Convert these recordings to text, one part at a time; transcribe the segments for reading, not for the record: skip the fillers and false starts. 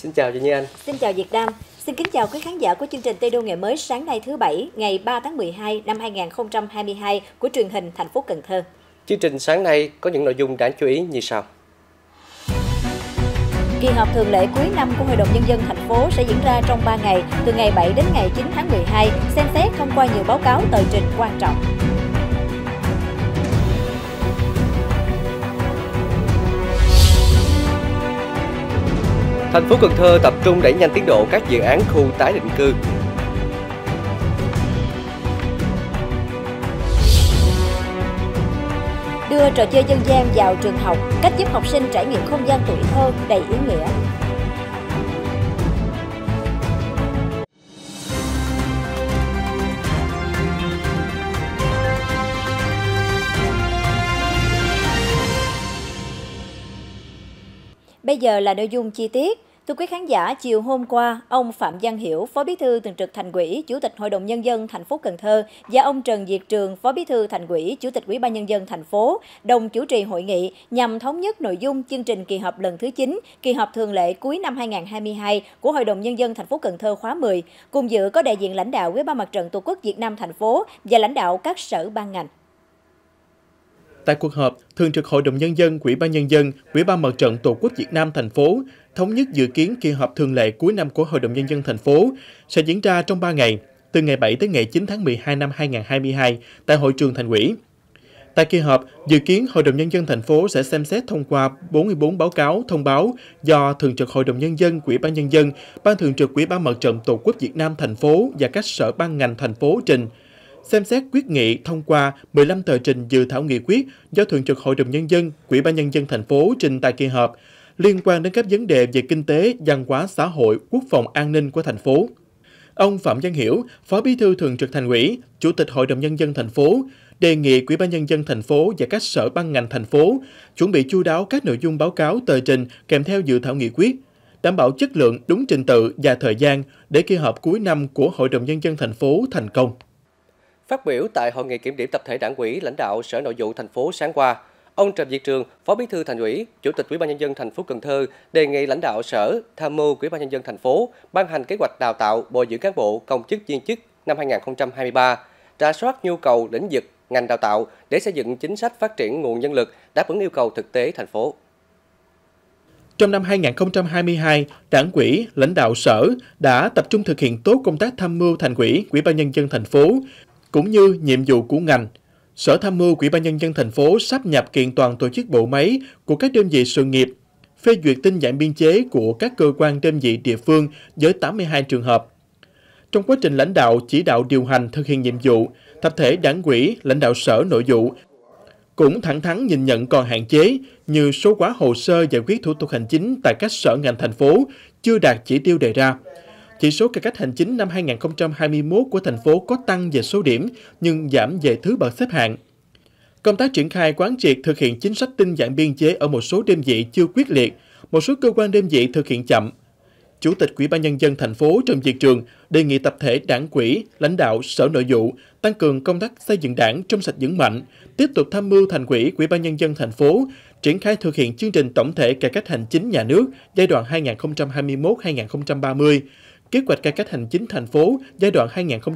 Xin chào chị Như Anh. Xin chào Việt Nam. Xin kính chào quý khán giả của chương trình Tây Đô ngày mới sáng nay thứ Bảy, ngày 3 tháng 12 năm 2022 của truyền hình thành phố Cần Thơ. Chương trình sáng nay có những nội dung đáng chú ý như sau. Kỳ họp thường lệ cuối năm của Hội đồng Nhân dân thành phố sẽ diễn ra trong 3 ngày, từ ngày 7 đến ngày 9 tháng 12, xem xét thông qua nhiều báo cáo tờ trình quan trọng. Thành phố Cần Thơ tập trung đẩy nhanh tiến độ các dự án khu tái định cư. Đưa trò chơi dân gian vào trường học, cách giúp học sinh trải nghiệm không gian tuổi thơ đầy ý nghĩa. Bây giờ là nội dung chi tiết. Thưa quý khán giả, chiều hôm qua, ông Phạm Văn Hiểu, Phó Bí thư Thường trực Thành ủy, Chủ tịch Hội đồng Nhân dân thành phố Cần Thơ và ông Trần Việt Trường, Phó Bí thư Thành ủy, Chủ tịch Ủy ban Nhân dân thành phố đồng chủ trì hội nghị nhằm thống nhất nội dung chương trình kỳ họp lần thứ 9, kỳ họp thường lệ cuối năm 2022 của Hội đồng Nhân dân thành phố Cần Thơ khóa 10. Cùng dự có đại diện lãnh đạo Ủy ban Mặt trận Tổ quốc Việt Nam thành phố và lãnh đạo các sở ban ngành. Tại cuộc họp, Thường trực Hội đồng Nhân dân, Ủy ban Nhân dân, Ủy ban Mặt trận Tổ quốc Việt Nam thành phố thống nhất dự kiến kỳ họp thường lệ cuối năm của Hội đồng Nhân dân thành phố sẽ diễn ra trong 3 ngày, từ ngày 7 đến ngày 9 tháng 12 năm 2022 tại Hội trường Thành ủy. Tại kỳ họp, dự kiến Hội đồng Nhân dân thành phố sẽ xem xét thông qua 44 báo cáo thông báo do Thường trực Hội đồng Nhân dân, Ủy ban Nhân dân, Ban Thường trực Ủy ban Mặt trận Tổ quốc Việt Nam thành phố và các sở ban ngành thành phố trình. Xem xét quyết nghị thông qua 15 tờ trình dự thảo nghị quyết do Thường trực Hội đồng Nhân dân, Ủy ban Nhân dân thành phố trình tại kỳ họp liên quan đến các vấn đề về kinh tế, văn hóa, xã hội, quốc phòng, an ninh của thành phố. Ông Phạm Văn Hiểu, Phó Bí thư Thường trực Thành ủy, Chủ tịch Hội đồng Nhân dân thành phố đề nghị Ủy ban Nhân dân thành phố và các sở ban ngành thành phố chuẩn bị chu đáo các nội dung báo cáo tờ trình kèm theo dự thảo nghị quyết, đảm bảo chất lượng, đúng trình tự và thời gian để kỳ họp cuối năm của Hội đồng Nhân dân thành phố thành công. Phát biểu tại hội nghị kiểm điểm tập thể Đảng ủy, lãnh đạo Sở Nội vụ thành phố sáng qua, ông Trần Việt Trường, Phó Bí thư Thành ủy, Chủ tịch Ủy ban Nhân dân thành phố Cần Thơ đề nghị lãnh đạo Sở tham mưu Ủy ban Nhân dân thành phố ban hành kế hoạch đào tạo, bồi dưỡng cán bộ, công chức viên chức năm 2023, rà soát nhu cầu lĩnh vực ngành đào tạo để xây dựng chính sách phát triển nguồn nhân lực đáp ứng yêu cầu thực tế thành phố. Trong năm 2022, Đảng ủy, lãnh đạo Sở đã tập trung thực hiện tốt công tác tham mưu Thành ủy, Ủy ban Nhân dân thành phố cũng như nhiệm vụ của ngành. Sở Tham mưu Ủy ban Nhân dân thành phố sáp nhập kiện toàn tổ chức bộ máy của các đơn vị sự nghiệp, phê duyệt tinh giản biên chế của các cơ quan đơn vị địa phương với 82 trường hợp. Trong quá trình lãnh đạo, chỉ đạo điều hành thực hiện nhiệm vụ, tập thể Đảng ủy, lãnh đạo Sở Nội vụ cũng thẳng thắn nhìn nhận còn hạn chế như số hóa hồ sơ giải quyết thủ tục hành chính tại các sở ngành thành phố chưa đạt chỉ tiêu đề ra. Chỉ số cải cách hành chính năm 2021 của thành phố có tăng về số điểm nhưng giảm về thứ bậc xếp hạng. Công tác triển khai quán triệt thực hiện chính sách tinh giản biên chế ở một số đơn vị chưa quyết liệt, một số cơ quan đơn vị thực hiện chậm. Chủ tịch Ủy ban Nhân dân thành phố Trần Việt Trường đề nghị tập thể Đảng ủy, lãnh đạo Sở Nội vụ tăng cường công tác xây dựng Đảng trong sạch vững mạnh, tiếp tục tham mưu Thành ủy, Ủy ban Nhân dân thành phố triển khai thực hiện chương trình tổng thể cải cách hành chính nhà nước giai đoạn 2021-2030, kế hoạch cải cách hành chính thành phố giai đoạn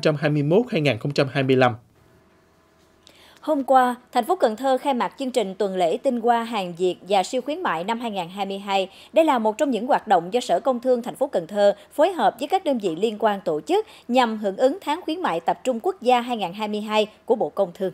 2021-2025. Hôm qua, thành phố Cần Thơ khai mạc chương trình tuần lễ tinh hoa hàng Việt và siêu khuyến mại năm 2022. Đây là một trong những hoạt động do Sở Công Thương thành phố Cần Thơ phối hợp với các đơn vị liên quan tổ chức nhằm hưởng ứng tháng khuyến mại tập trung quốc gia 2022 của Bộ Công Thương.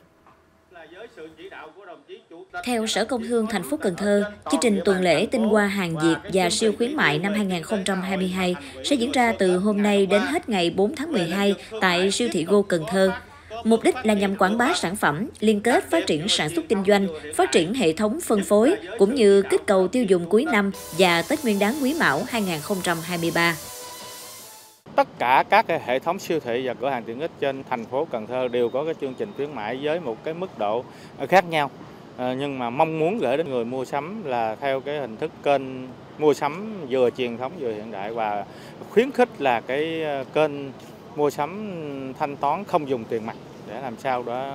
Theo Sở Công Thương thành phố Cần Thơ, chương trình tuần lễ tinh hoa hàng Việt và siêu khuyến mại năm 2022 sẽ diễn ra từ hôm nay đến hết ngày 4 tháng 12 tại siêu thị Go Cần Thơ. Mục đích là nhằm quảng bá sản phẩm, liên kết phát triển sản xuất kinh doanh, phát triển hệ thống phân phối, cũng như kích cầu tiêu dùng cuối năm và Tết Nguyên đán Quý Mão 2023. Tất cả các hệ thống siêu thị và cửa hàng tiện ích trên thành phố Cần Thơ đều có cái chương trình khuyến mãi với một cái mức độ khác nhau. Nhưng mà mong muốn gửi đến người mua sắm là theo cái hình thức kênh mua sắm vừa truyền thống vừa hiện đại và khuyến khích là cái kênh mua sắm thanh toán không dùng tiền mặt để làm sao đó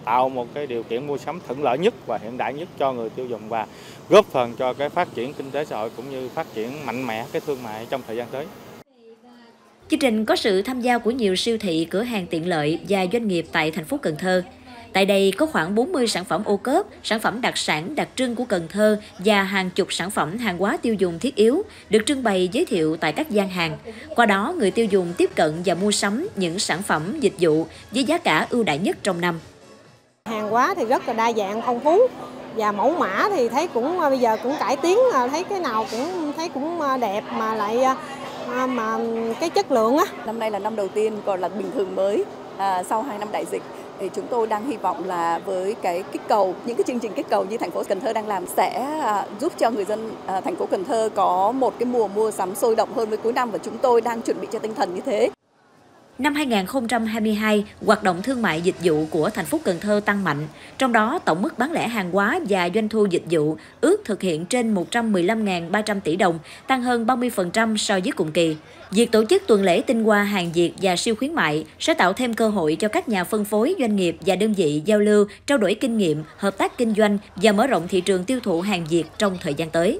tạo một cái điều kiện mua sắm thuận lợi nhất và hiện đại nhất cho người tiêu dùng và góp phần cho cái phát triển kinh tế xã hội cũng như phát triển mạnh mẽ cái thương mại trong thời gian tới. Chương trình có sự tham gia của nhiều siêu thị, cửa hàng tiện lợi và doanh nghiệp tại thành phố Cần Thơ. Tại đây có khoảng 40 sản phẩm ô cốp, sản phẩm đặc sản đặc trưng của Cần Thơ và hàng chục sản phẩm hàng hóa tiêu dùng thiết yếu được trưng bày giới thiệu tại các gian hàng. Qua đó, người tiêu dùng tiếp cận và mua sắm những sản phẩm dịch vụ với giá cả ưu đãi nhất trong năm. Hàng hóa thì rất là đa dạng, phong phú và mẫu mã thì thấy cũng bây giờ cũng cải tiến, thấy cái nào cũng thấy cũng đẹp mà lại mà cái chất lượng á. Năm nay là năm đầu tiên còn là bình thường mới sau 2 năm đại dịch. Thì chúng tôi đang hy vọng là với cái kích cầu, những cái chương trình kích cầu như thành phố Cần Thơ đang làm sẽ giúp cho người dân thành phố Cần Thơ có một cái mùa mua sắm sôi động hơn với cuối năm, và chúng tôi đang chuẩn bị cho tinh thần như thế. Năm 2022, hoạt động thương mại dịch vụ của thành phố Cần Thơ tăng mạnh, trong đó tổng mức bán lẻ hàng hóa và doanh thu dịch vụ ước thực hiện trên 115.300 tỷ đồng, tăng hơn 30% so với cùng kỳ. Việc tổ chức tuần lễ tinh hoa hàng Việt và siêu khuyến mại sẽ tạo thêm cơ hội cho các nhà phân phối, doanh nghiệp và đơn vị giao lưu, trao đổi kinh nghiệm, hợp tác kinh doanh và mở rộng thị trường tiêu thụ hàng Việt trong thời gian tới.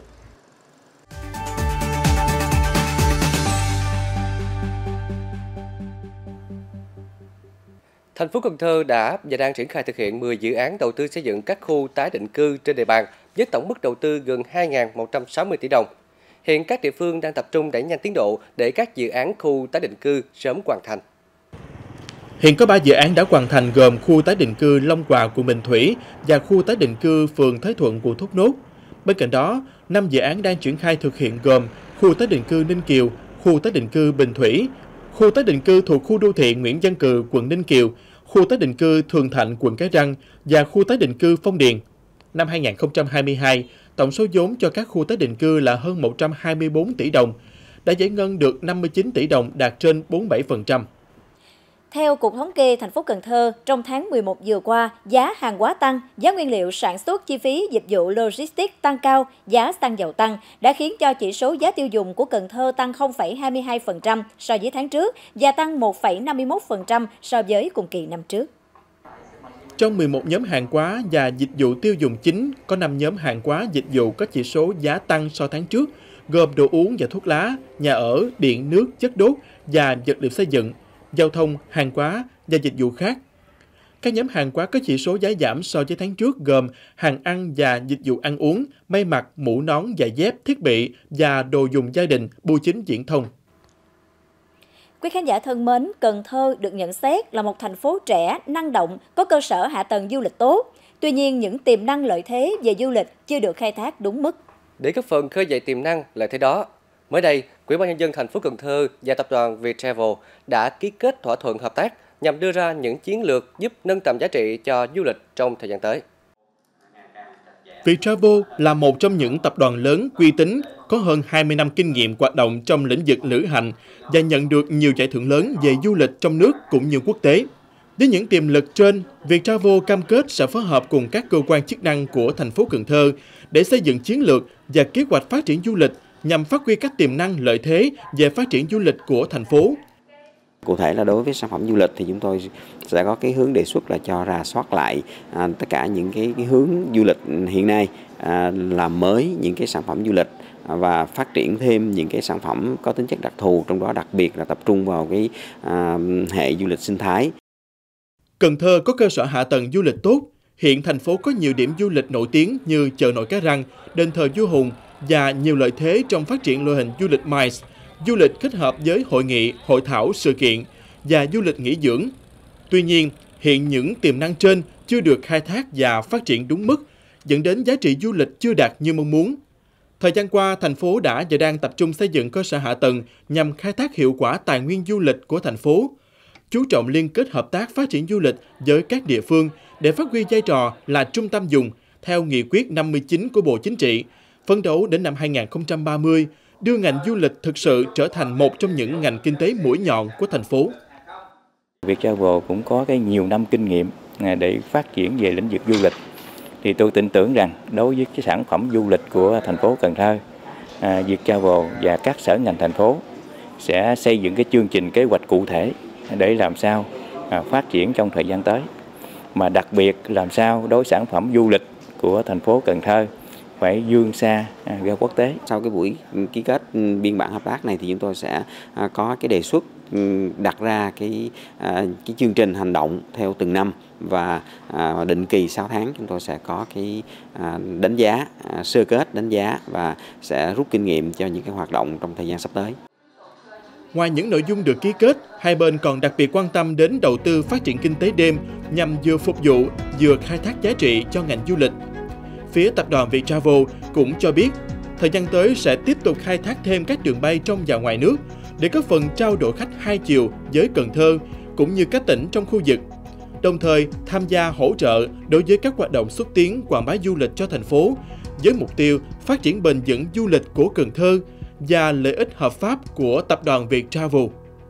Thành phố Cần Thơ đã và đang triển khai thực hiện 10 dự án đầu tư xây dựng các khu tái định cư trên địa bàn với tổng mức đầu tư gần 2.160 tỷ đồng. Hiện các địa phương đang tập trung đẩy nhanh tiến độ để các dự án khu tái định cư sớm hoàn thành. Hiện có 3 dự án đã hoàn thành gồm khu tái định cư Long Hòa, quận Bình Thủy và khu tái định cư phường Thới Thuận, quận Thốt Nốt. Bên cạnh đó, 5 dự án đang triển khai thực hiện gồm khu tái định cư Ninh Kiều, khu tái định cư Bình Thủy, khu tái định cư thuộc khu đô thị Nguyễn Văn Cừ, quận Ninh Kiều, khu tái định cư Thường Thạnh, quận Cái Răng và khu tái định cư Phong Điền. Năm 2022, tổng số vốn cho các khu tái định cư là hơn 124 tỷ đồng, đã giải ngân được 59 tỷ đồng, đạt trên 47%. Theo Cục Thống kê thành phố Cần Thơ, trong tháng 11 vừa qua, giá hàng hóa tăng, giá nguyên liệu sản xuất, chi phí dịch vụ logistics tăng cao, giá xăng dầu tăng đã khiến cho chỉ số giá tiêu dùng của Cần Thơ tăng 0,22% so với tháng trước và tăng 1,51% so với cùng kỳ năm trước. Trong 11 nhóm hàng hóa và dịch vụ tiêu dùng chính, có 5 nhóm hàng hóa dịch vụ có chỉ số giá tăng so tháng trước, gồm đồ uống và thuốc lá, nhà ở, điện, nước, chất đốt và vật liệu xây dựng, giao thông, hàng hóa và dịch vụ khác. Các nhóm hàng hóa có chỉ số giá giảm so với tháng trước gồm hàng ăn và dịch vụ ăn uống, may mặc, mũ nón, giày dép, thiết bị và đồ dùng gia đình, bưu chính, viễn thông. Quý khán giả thân mến, Cần Thơ được nhận xét là một thành phố trẻ, năng động, có cơ sở hạ tầng du lịch tốt. Tuy nhiên, những tiềm năng lợi thế về du lịch chưa được khai thác đúng mức. Để góp phần khơi dậy tiềm năng lợi thế đó, mới đây, Ủy ban nhân dân thành phố Cần Thơ và tập đoàn Viettravel đã ký kết thỏa thuận hợp tác nhằm đưa ra những chiến lược giúp nâng tầm giá trị cho du lịch trong thời gian tới. Viettravel là một trong những tập đoàn lớn uy tín, có hơn 20 năm kinh nghiệm hoạt động trong lĩnh vực lữ hành và nhận được nhiều giải thưởng lớn về du lịch trong nước cũng như quốc tế. Với những tiềm lực trên, Viettravel cam kết sẽ phối hợp cùng các cơ quan chức năng của thành phố Cần Thơ để xây dựng chiến lược và kế hoạch phát triển du lịch nhằm phát huy các tiềm năng lợi thế về phát triển du lịch của thành phố. Cụ thể là đối với sản phẩm du lịch thì chúng tôi sẽ có cái hướng đề xuất là cho rà soát lại tất cả những cái hướng du lịch hiện nay, làm mới những cái sản phẩm du lịch và phát triển thêm những cái sản phẩm có tính chất đặc thù, trong đó đặc biệt là tập trung vào cái hệ du lịch sinh thái. Cần Thơ có cơ sở hạ tầng du lịch tốt. Hiện thành phố có nhiều điểm du lịch nổi tiếng như chợ nổi Cái Răng, đền thờ vua Hùng và nhiều lợi thế trong phát triển loại hình du lịch MICE, du lịch kết hợp với hội nghị, hội thảo, sự kiện và du lịch nghỉ dưỡng. Tuy nhiên, hiện những tiềm năng trên chưa được khai thác và phát triển đúng mức, dẫn đến giá trị du lịch chưa đạt như mong muốn. Thời gian qua, thành phố đã và đang tập trung xây dựng cơ sở hạ tầng nhằm khai thác hiệu quả tài nguyên du lịch của thành phố, chú trọng liên kết hợp tác phát triển du lịch với các địa phương để phát huy vai trò là trung tâm vùng theo nghị quyết 59 của Bộ Chính trị, phấn đấu đến năm 2030, đưa ngành du lịch thực sự trở thành một trong những ngành kinh tế mũi nhọn của thành phố. Viettravel cũng có nhiều năm kinh nghiệm để phát triển về lĩnh vực du lịch. Thì tôi tin tưởng rằng đối với cái sản phẩm du lịch của thành phố Cần Thơ, Viettravel và các sở ngành thành phố sẽ xây dựng cái chương trình kế hoạch cụ thể để làm sao phát triển trong thời gian tới. mà đặc biệt làm sao đối sản phẩm du lịch của thành phố Cần Thơ phải vươn xa ra quốc tế. Sau cái buổi ký kết biên bản hợp tác này thì chúng tôi sẽ có cái đề xuất đặt ra cái chương trình hành động theo từng năm, và định kỳ 6 tháng chúng tôi sẽ có cái đánh giá, sơ kết đánh giá và sẽ rút kinh nghiệm cho những cái hoạt động trong thời gian sắp tới. Ngoài những nội dung được ký kết, hai bên còn đặc biệt quan tâm đến đầu tư phát triển kinh tế đêm nhằm vừa phục vụ vừa khai thác giá trị cho ngành du lịch. Phía tập đoàn Viettravel cũng cho biết, thời gian tới sẽ tiếp tục khai thác thêm các đường bay trong và ngoài nước để góp phần trao đổi khách hai chiều với Cần Thơ cũng như các tỉnh trong khu vực, đồng thời tham gia hỗ trợ đối với các hoạt động xúc tiến quảng bá du lịch cho thành phố với mục tiêu phát triển bền vững du lịch của Cần Thơ và lợi ích hợp pháp của tập đoàn Viettravel.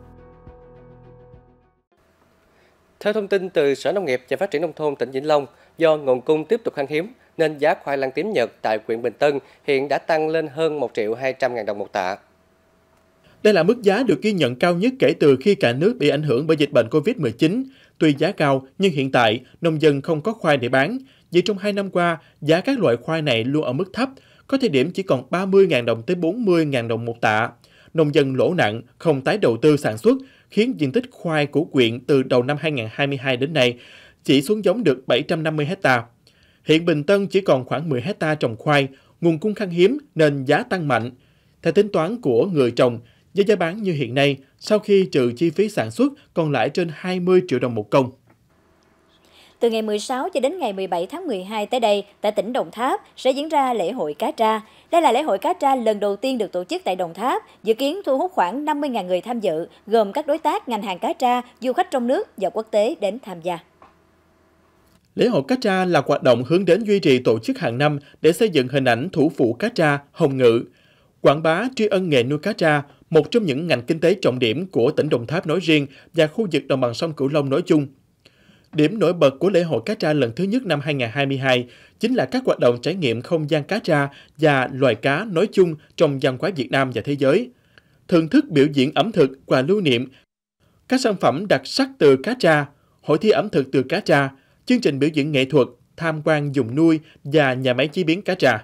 Theo thông tin từ Sở Nông nghiệp và Phát triển Nông thôn tỉnh Vĩnh Long, do nguồn cung tiếp tục khan hiếm nên giá khoai lang tím Nhật tại huyện Bình Tân hiện đã tăng lên hơn 1.200.000 đồng một tạ. Đây là mức giá được ghi nhận cao nhất kể từ khi cả nước bị ảnh hưởng bởi dịch bệnh Covid-19. Tuy giá cao, nhưng hiện tại nông dân không có khoai để bán. Vì trong 2 năm qua, giá các loại khoai này luôn ở mức thấp, có thời điểm chỉ còn 30.000 đồng tới 40.000 đồng một tạ. Nông dân lỗ nặng, không tái đầu tư sản xuất, khiến diện tích khoai của huyện từ đầu năm 2022 đến nay chỉ xuống giống được 750 hectare. Hiện Bình Tân chỉ còn khoảng 10 hectare trồng khoai, nguồn cung khan hiếm nên giá tăng mạnh. Theo tính toán của người trồng, với giá bán như hiện nay, sau khi trừ chi phí sản xuất còn lãi trên 20 triệu đồng một công. Từ ngày 16 cho đến ngày 17 tháng 12 tới đây, tại tỉnh Đồng Tháp sẽ diễn ra lễ hội Cá Tra. Đây là lễ hội Cá Tra lần đầu tiên được tổ chức tại Đồng Tháp, dự kiến thu hút khoảng 50.000 người tham dự, gồm các đối tác ngành hàng cá tra, du khách trong nước và quốc tế đến tham gia. Lễ hội Cá Tra là hoạt động hướng đến duy trì tổ chức hàng năm để xây dựng hình ảnh thủ phủ cá tra, Hồng Ngự, quảng bá tri ân nghề nuôi cá tra, một trong những ngành kinh tế trọng điểm của tỉnh Đồng Tháp nói riêng và khu vực đồng bằng sông Cửu Long nói chung. Điểm nổi bật của lễ hội Cá Tra lần thứ nhất năm 2022 chính là các hoạt động trải nghiệm không gian cá tra và loài cá nói chung trong văn hóa Việt Nam và thế giới. Thưởng thức biểu diễn ẩm thực, quà lưu niệm, các sản phẩm đặc sắc từ cá tra, hội thi ẩm thực từ cá tra, chương trình biểu diễn nghệ thuật, tham quan vùng nuôi và nhà máy chế biến cá tra.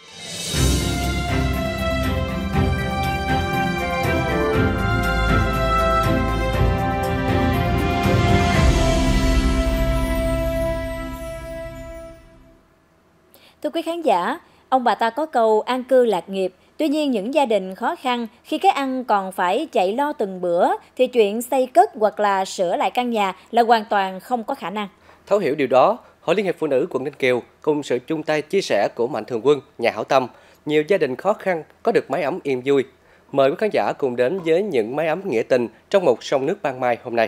Thưa quý khán giả, ông bà ta có câu an cư lạc nghiệp. Tuy nhiên những gia đình khó khăn khi cái ăn còn phải chạy lo từng bữa thì chuyện xây cất hoặc là sửa lại căn nhà là hoàn toàn không có khả năng. Thấu hiểu điều đó, Hội Liên hiệp Phụ nữ quận Ninh Kiều cùng sự chung tay chia sẻ của Mạnh Thường Quân, nhà hảo tâm, nhiều gia đình khó khăn có được mái ấm yên vui. Mời quý khán giả cùng đến với những mái ấm nghĩa tình trong một sông nước ban mai hôm nay.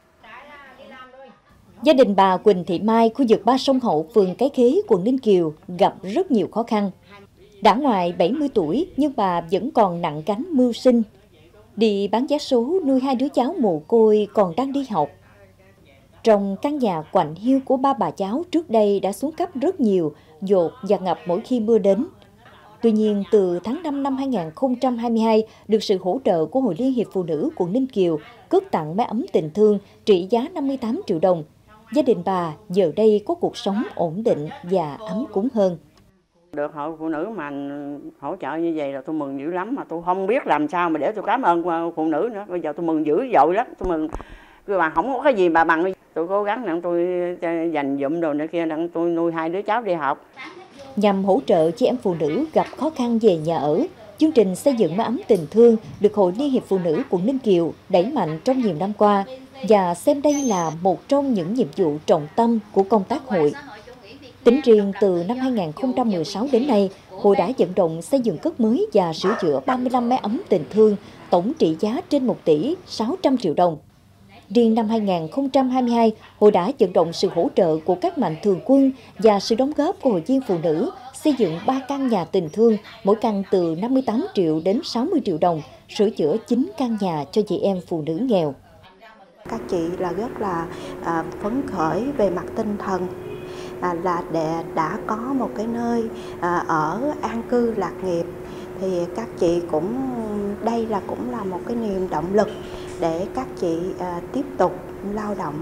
Gia đình bà Quỳnh Thị Mai, khu vực Ba Sông Hậu, phường Cái Khế, quận Ninh Kiều gặp rất nhiều khó khăn. Đã ngoài 70 tuổi nhưng bà vẫn còn nặng gánh mưu sinh. Đi bán vé số nuôi 2 đứa cháu mồ côi còn đang đi học. Trong căn nhà quạnh hiu của ba bà cháu trước đây đã xuống cấp rất nhiều, dột và ngập mỗi khi mưa đến. Tuy nhiên, từ tháng 5 năm 2022, được sự hỗ trợ của Hội Liên hiệp Phụ nữ quận Ninh Kiều, cất tặng mái ấm tình thương trị giá 58 triệu đồng. Gia đình bà giờ đây có cuộc sống ổn định và ấm cúng hơn. Được Hội Phụ nữ mà hỗ trợ như vậy là tôi mừng dữ lắm, mà tôi không biết làm sao mà để tôi cảm ơn phụ nữ nữa. Bây giờ tôi mừng dữ dội lắm, tôi mừng. Bà không có cái gì bà bằng, tôi cố gắng để tôi dành dụm đồ này kia để tôi nuôi 2 đứa cháu đi học. Nhằm hỗ trợ chị em phụ nữ gặp khó khăn về nhà ở, chương trình xây dựng mái ấm tình thương được Hội Liên hiệp Phụ nữ quận Ninh Kiều đẩy mạnh trong nhiều năm qua và xem đây là một trong những nhiệm vụ trọng tâm của công tác hội. Tính riêng từ năm 2016 đến nay, hội đã vận động xây dựng cất mới và sửa chữa 35 mái ấm tình thương, tổng trị giá trên 1 tỷ 600 triệu đồng. Riêng năm 2022, hội đã vận động sự hỗ trợ của các mạnh thường quân và sự đóng góp của hội viên phụ nữ xây dựng 3 căn nhà tình thương, mỗi căn từ 58 triệu đến 60 triệu đồng, sửa chữa 9 căn nhà cho chị em phụ nữ nghèo. Các chị là rất là phấn khởi về mặt tinh thần, là đã có một cái nơi ở an cư lạc nghiệp, thì các chị cũng đây cũng là một cái niềm động lực để các chị tiếp tục lao động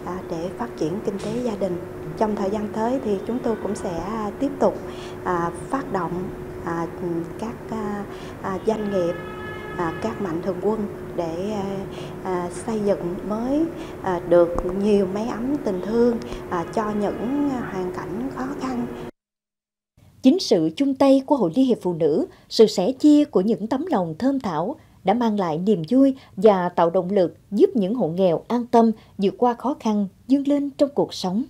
để phát triển kinh tế gia đình. Trong thời gian tới thì chúng tôi cũng sẽ tiếp tục phát động các doanh nghiệp, các mạnh thường quân để xây dựng mới được nhiều mái ấm tình thương cho những hoàn cảnh khó khăn. Chính sự chung tay của Hội Liên hiệp Phụ nữ, sự sẻ chia của những tấm lòng thơm thảo đã mang lại niềm vui và tạo động lực giúp những hộ nghèo an tâm vượt qua khó khăn, vươn lên trong cuộc sống.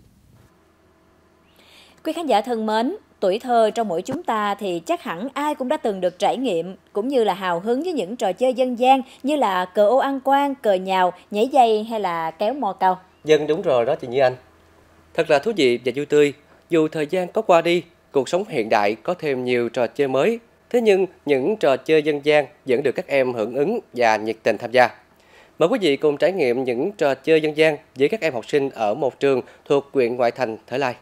Quý khán giả thân mến, tuổi thơ trong mỗi chúng ta thì chắc hẳn ai cũng đã từng được trải nghiệm cũng như là hào hứng với những trò chơi dân gian như là cờ ô ăn quan, cờ nhào, nhảy dây hay là kéo mò cầu. Dân đúng rồi đó chị Như Anh. Thật là thú vị và vui tươi. Dù thời gian có qua đi, cuộc sống hiện đại có thêm nhiều trò chơi mới. Thế nhưng những trò chơi dân gian vẫn được các em hưởng ứng và nhiệt tình tham gia. Mời quý vị cùng trải nghiệm những trò chơi dân gian với các em học sinh ở một trường thuộc huyện ngoại thành Thới Lai.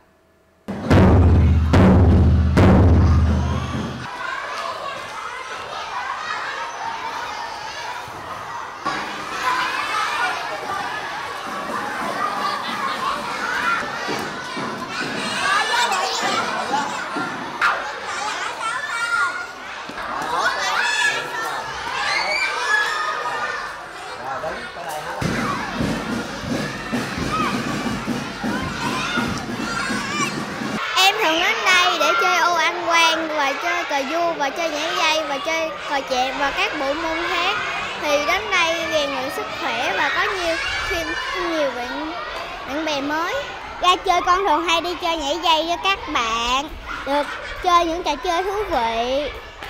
thường đến đây để chơi ô ăn quan và chơi cờ vua và chơi nhảy dây và chơi cờ chẹp và các bộ môn khác. Thì đến đây rèn luyện sức khỏe và có nhiều bạn bè mới. Ra chơi con thường hay đi chơi nhảy dây với các bạn, được chơi những trò chơi thú vị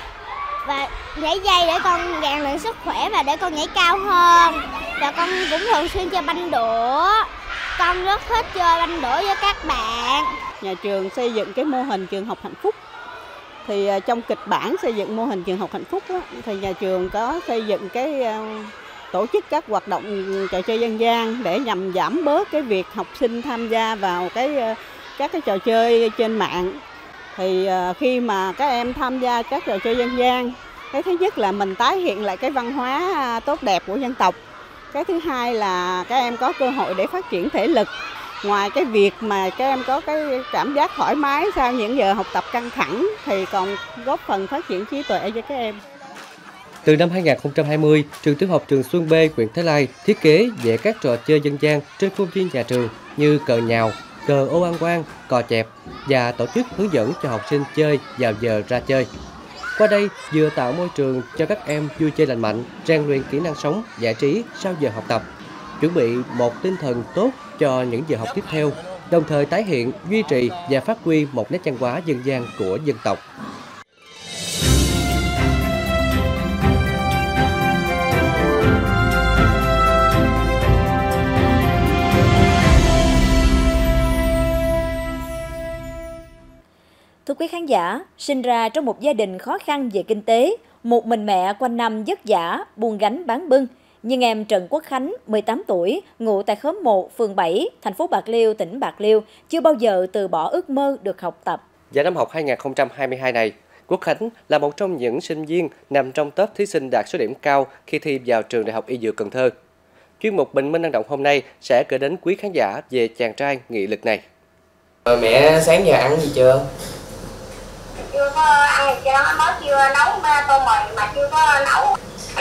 và nhảy dây để con rèn luyện sức khỏe và để con nhảy cao hơn. Và con cũng thường xuyên chơi banh đũa. Con rất thích chơi banh đũa với các bạn. Nhà trường xây dựng cái mô hình trường học hạnh phúc. Thì trong kịch bản xây dựng mô hình trường học hạnh phúc thì nhà trường có xây dựng cái tổ chức các hoạt động trò chơi dân gian để nhằm giảm bớt cái việc học sinh tham gia vào các cái trò chơi trên mạng. Thì khi mà các em tham gia các trò chơi dân gian, cái thứ nhất là mình tái hiện lại cái văn hóa tốt đẹp của dân tộc. Cái thứ hai là các em có cơ hội để phát triển thể lực. Ngoài cái việc mà các em có cái cảm giác thoải mái sau những giờ học tập căng thẳng thì còn góp phần phát triển trí tuệ cho các em. Từ năm 2020, trường tiểu học Trường Xuân B, huyện Thới Lai thiết kế vẽ các trò chơi dân gian trên khuôn viên nhà trường như cờ nhào, cờ ô ăn quan, cò chẹp và tổ chức hướng dẫn cho học sinh chơi vào giờ ra chơi. Qua đây vừa tạo môi trường cho các em vui chơi lành mạnh, rèn luyện kỹ năng sống, giải trí sau giờ học tập, chuẩn bị một tinh thần tốt cho những giờ học tiếp theo, đồng thời tái hiện, duy trì và phát huy một nét văn hóa dân gian của dân tộc. Thưa quý khán giả, sinh ra trong một gia đình khó khăn về kinh tế, một mình mẹ quanh năm vất vả, buôn gánh bán bưng. Nhưng em Trần Quốc Khánh, 18 tuổi, ngụ tại khóm 1, phường 7, thành phố Bạc Liêu, tỉnh Bạc Liêu, chưa bao giờ từ bỏ ước mơ được học tập. Và năm học 2022 này, Quốc Khánh là một trong những sinh viên nằm trong top thí sinh đạt số điểm cao khi thi vào trường Đại học Y Dược Cần Thơ. Chuyên mục Bình Minh Năng Động hôm nay sẽ gửi đến quý khán giả về chàng trai nghị lực này. Mẹ sáng giờ ăn gì chưa? Chưa có ăn gì chưa, mới chưa nấu tô mì mà chưa có nấu.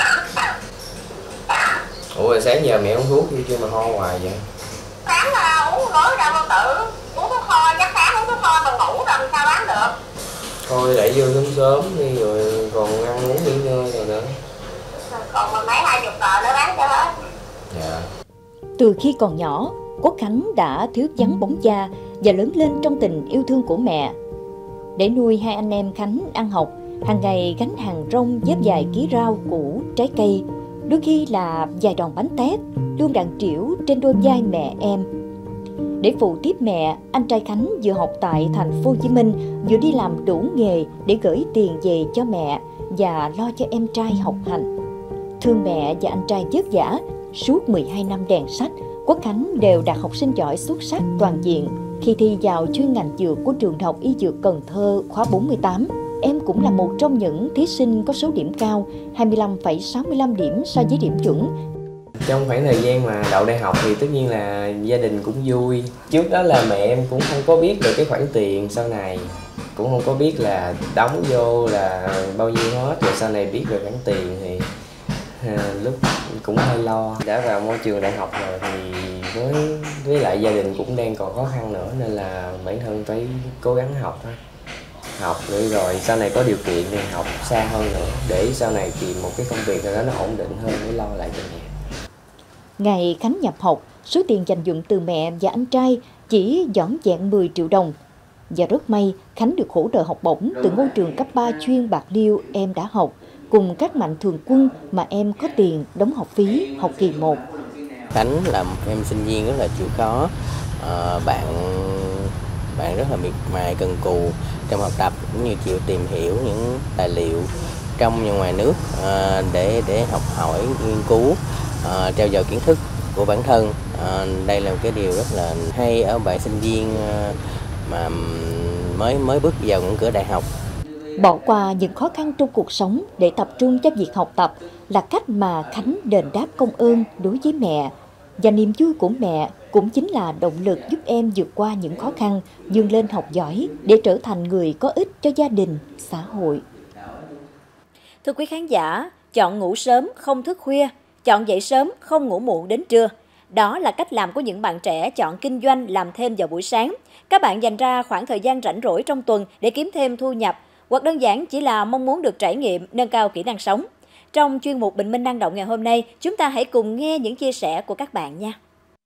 Ủa sáng giờ mẹ uống thuốc gì chưa mà ho hoài vậy? Sáng là uống rối ra vô tử, uống thuốc ho, chắc sáng uống thuốc ho mà ngủ rồi sao bán được. Thôi để vô sớm sớm đi rồi còn ăn uống nghỉ ngơi rồi nữa. Còn mà mấy 20 tờ nữa bán cho hết. Dạ. Từ khi còn nhỏ, Quốc Khánh đã thiếu vắng bóng cha và lớn lên trong tình yêu thương của mẹ. Để nuôi hai anh em Khánh ăn học, hàng ngày gánh hàng rong dép vài ký rau, củ, trái cây, đôi khi là vài đòn bánh tét, luôn đặn trĩu trên đôi vai mẹ em. Để phụ tiếp mẹ, anh trai Khánh vừa học tại thành phố Hồ Chí Minh, vừa đi làm đủ nghề để gửi tiền về cho mẹ và lo cho em trai học hành. Thương mẹ và anh trai vất vả, suốt 12 năm đèn sách, Quốc Khánh đều đạt học sinh giỏi xuất sắc toàn diện. Khi thi vào chuyên ngành dược của trường Đại học Y Dược Cần Thơ khóa 48, em cũng là một trong những thí sinh có số điểm cao, 25,65 điểm so với điểm chuẩn. Trong khoảng thời gian mà đậu đại học thì tất nhiên là gia đình cũng vui. Trước đó là mẹ em cũng không có biết được cái khoản tiền sau này, cũng không có biết là đóng vô là bao nhiêu hết, rồi sau này biết về khoản tiền thì lúc cũng hơi lo. Đã vào môi trường đại học rồi thì với lại gia đình cũng đang còn khó khăn nữa, nên là bản thân phải cố gắng học thôi. Học rồi sau này có điều kiện thì học xa hơn nữa, để sau này tìm một cái công việc nào đó nó ổn định hơn để lo lại cho nhà. Ngày Khánh nhập học, số tiền dành dụm từ mẹ và anh trai chỉ vỏn vẹn 10 triệu đồng. Và rất may, Khánh được hỗ trợ học bổng từ ngôi trường cấp 3 chuyên Bạc Liêu em đã học, cùng các mạnh thường quân mà em có tiền đóng học phí học kỳ 1. Khánh là một em sinh viên rất là chịu khó, bạn rất là miệt mài cần cù trong học tập, cũng như chịu tìm hiểu những tài liệu trong và ngoài nước để học hỏi, nghiên cứu, trau dồi kiến thức của bản thân. Đây là một cái điều rất là hay ở bạn sinh viên mà mới bước vào ngưỡng cửa đại học. Bỏ qua những khó khăn trong cuộc sống để tập trung cho việc học tập là cách mà Khánh đền đáp công ơn đối với mẹ. Và niềm vui của mẹ cũng chính là động lực giúp em vượt qua những khó khăn, vươn lên học giỏi để trở thành người có ích cho gia đình, xã hội. Thưa quý khán giả, chọn ngủ sớm không thức khuya, chọn dậy sớm không ngủ muộn đến trưa. Đó là cách làm của những bạn trẻ chọn kinh doanh làm thêm vào buổi sáng. Các bạn dành ra khoảng thời gian rảnh rỗi trong tuần để kiếm thêm thu nhập, hoặc đơn giản chỉ là mong muốn được trải nghiệm, nâng cao kỹ năng sống. Trong chuyên mục Bình Minh Năng Động ngày hôm nay, chúng ta hãy cùng nghe những chia sẻ của các bạn nha.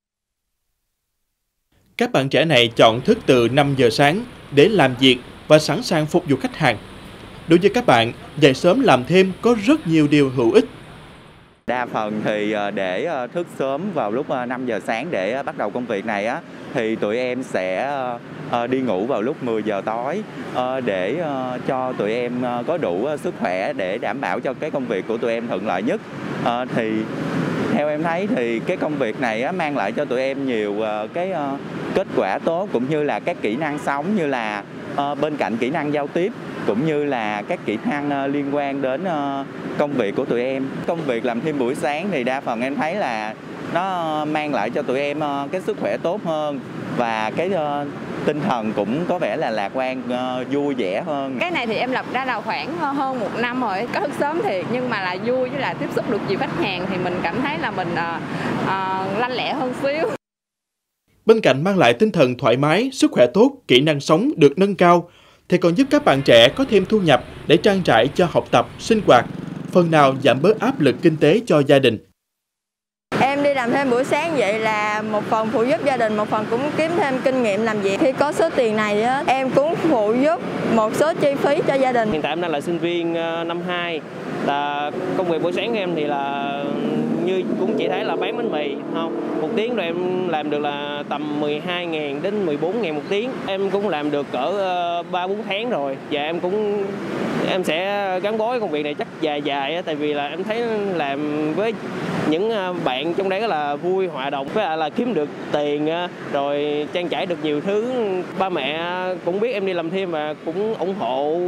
Các bạn trẻ này chọn thức từ 5 giờ sáng để làm việc và sẵn sàng phục vụ khách hàng. Đối với các bạn, dậy sớm làm thêm có rất nhiều điều hữu ích. Đa phần thì để thức sớm vào lúc 5 giờ sáng để bắt đầu công việc này á, thì tụi em sẽ đi ngủ vào lúc 10 giờ tối để cho tụi em có đủ sức khỏe để đảm bảo cho cái công việc của tụi em thuận lợi nhất. Thì theo em thấy thì cái công việc này mang lại cho tụi em nhiều cái kết quả tốt, cũng như là các kỹ năng sống, như là bên cạnh kỹ năng giao tiếp cũng như là các kỹ năng liên quan đến công việc của tụi em. Công việc làm thêm buổi sáng thì đa phần em thấy là nó mang lại cho tụi em cái sức khỏe tốt hơn, và cái tinh thần cũng có vẻ là lạc quan, vui vẻ hơn. Cái này thì em lập ra đầu khoảng hơn 1 năm rồi, có thức sớm thiệt, nhưng mà là vui với là tiếp xúc được nhiều khách hàng thì mình cảm thấy là mình lanh lẹ hơn xíu. Bên cạnh mang lại tinh thần thoải mái, sức khỏe tốt, kỹ năng sống được nâng cao, thì còn giúp các bạn trẻ có thêm thu nhập để trang trải cho học tập, sinh hoạt, phần nào giảm bớt áp lực kinh tế cho gia đình. Em đi làm thêm buổi sáng vậy là một phần phụ giúp gia đình, một phần cũng kiếm thêm kinh nghiệm làm việc. Khi có số tiền này em cũng phụ giúp một số chi phí cho gia đình. Hiện tại em đang là sinh viên năm 2, là công việc buổi sáng của em thì là như cũng chỉ thấy là bán bánh mì không. 1 tiếng rồi em làm được là tầm 12.000 đến 14.000 một tiếng. Em cũng làm được cỡ 3-4 tháng rồi, và em sẽ gắn bó công việc này chắc dài tại vì là em thấy làm với những bạn trong đấy là vui, hòa đồng, với lại là kiếm được tiền rồi trang trải được nhiều thứ. Ba mẹ cũng biết em đi làm thêm và cũng ủng hộ.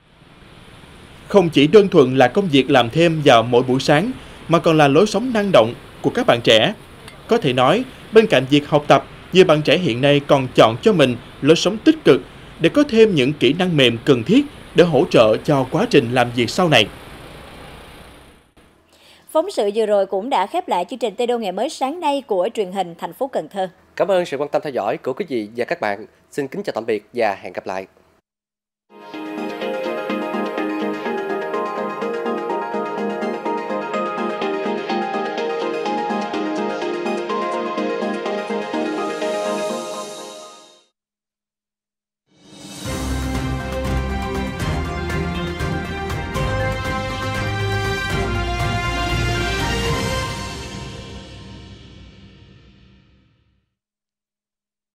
Không chỉ đơn thuần là công việc làm thêm vào mỗi buổi sáng, mà còn là lối sống năng động của các bạn trẻ. Có thể nói, bên cạnh việc học tập, nhiều bạn trẻ hiện nay còn chọn cho mình lối sống tích cực để có thêm những kỹ năng mềm cần thiết để hỗ trợ cho quá trình làm việc sau này. Phóng sự vừa rồi cũng đã khép lại chương trình Tây Đô ngày mới sáng nay của truyền hình thành phố Cần Thơ. Cảm ơn sự quan tâm theo dõi của quý vị và các bạn. Xin kính chào tạm biệt và hẹn gặp lại.